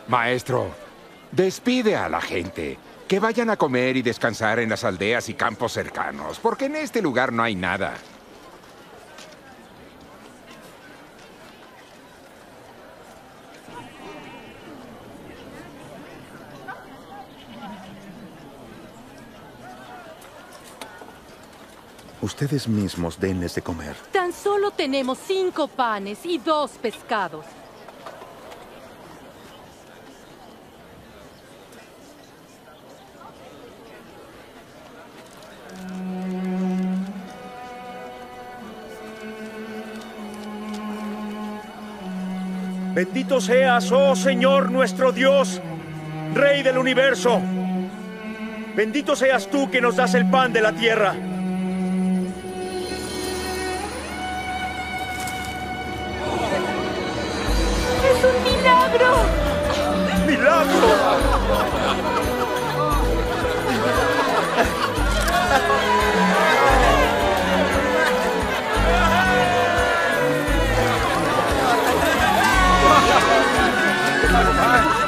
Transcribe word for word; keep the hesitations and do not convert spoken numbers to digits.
Maestro, despide a la gente. Que vayan a comer y descansar en las aldeas y campos cercanos, porque en este lugar no hay nada. Ustedes mismos denles de comer. Tan solo tenemos cinco panes y dos pescados. Bendito seas, oh Señor nuestro Dios, Rey del universo. Bendito seas tú que nos das el pan de la tierra. ¡Es un milagro! ¡Milagro! ¡Ah!